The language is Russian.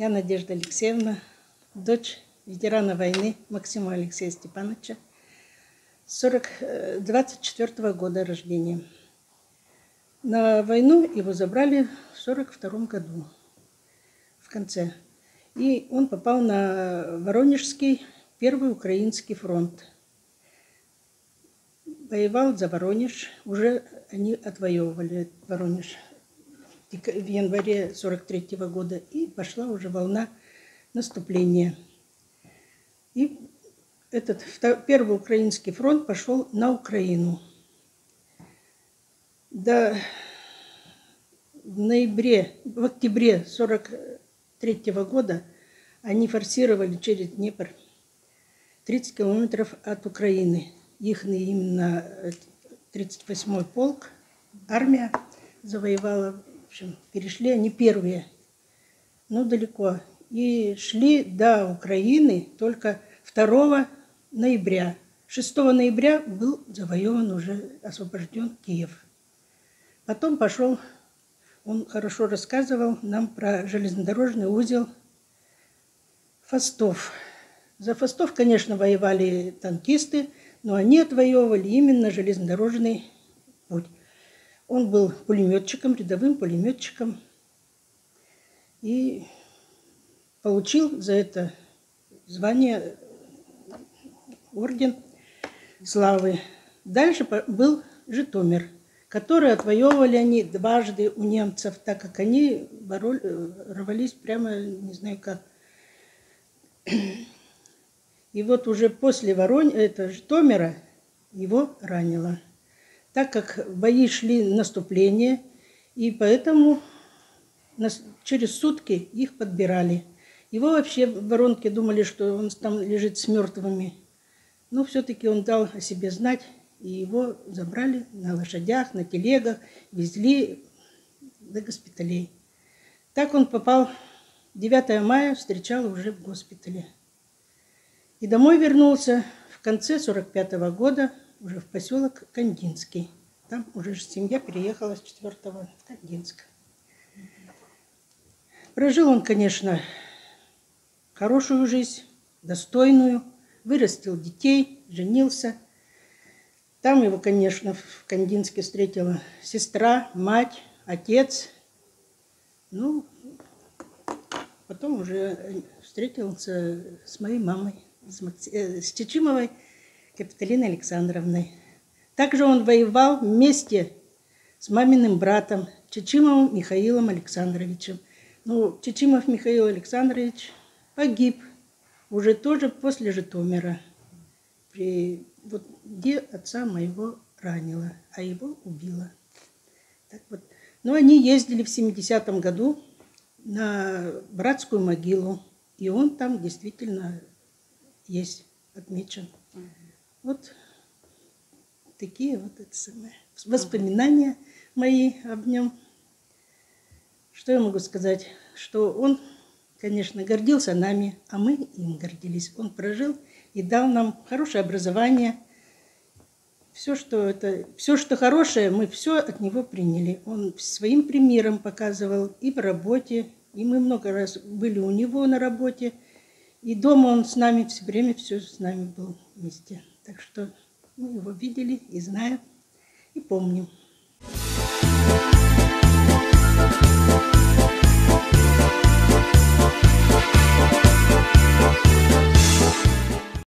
Я Надежда Алексеевна, дочь ветерана войны Максима Алексея Степановича, 24-го года рождения. На войну его забрали в 42-м году, в конце. И он попал на Воронежский, Первый Украинский фронт. Воевал за Воронеж, уже они отвоевывали Воронеж в январе 43-го года, и пошла уже волна наступления. И этот Первый Украинский фронт пошел на Украину. В октябре 43-го года они форсировали через Днепр 30 километров от Украины. Их именно 38-й полк, армия завоевала. В общем, перешли они первые, но далеко. И шли до Украины только 2 ноября. 6 ноября был завоеван, уже освобожден Киев. Потом пошел, он хорошо рассказывал нам про железнодорожный узел Фастов. За Фастов, конечно, воевали танкисты, но они отвоевывали именно железнодорожный путь. Он был пулеметчиком, рядовым пулеметчиком, и получил за это звание, орден славы. Дальше был Житомир, который отвоевывали они дважды у немцев, так как они рвались прямо, не знаю как. И вот уже после Житомира его ранило, так как бои шли наступление, и поэтому через сутки их подбирали. Его вообще в воронке думали, что он там лежит с мертвыми. Но все-таки он дал о себе знать, и его забрали на лошадях, на телегах, везли до госпиталей. Так он попал, 9 мая встречал уже в госпитале. И домой вернулся в конце 45-го года, уже в поселок Кандинский. Там уже семья переехала с 4-го в Кандинск. Прожил он, конечно, хорошую жизнь, достойную, вырастил детей, женился. Там его, конечно, в Кандинске встретила сестра, мать, отец. Ну, потом уже встретился с моей мамой, с Чичимовой Капитолиной Александровной. Также он воевал вместе с маминым братом Чичимовым Михаилом Александровичем. Ну, Чичимов Михаил Александрович погиб уже тоже после Житомира. Где отца моего ранило, а его убило. Так вот. Но они ездили в 70-м году на братскую могилу, и он там действительно есть отмечен. Вот такие вот воспоминания мои об нем. Что я могу сказать? Что он, конечно, гордился нами, а мы им гордились. Он прожил и дал нам хорошее образование. Все, что хорошее, мы все от него приняли. Он своим примером показывал и в работе, и мы много раз были у него на работе. И дома он с нами все время, все с нами был вместе. Так что мы его видели и знаем, и помним.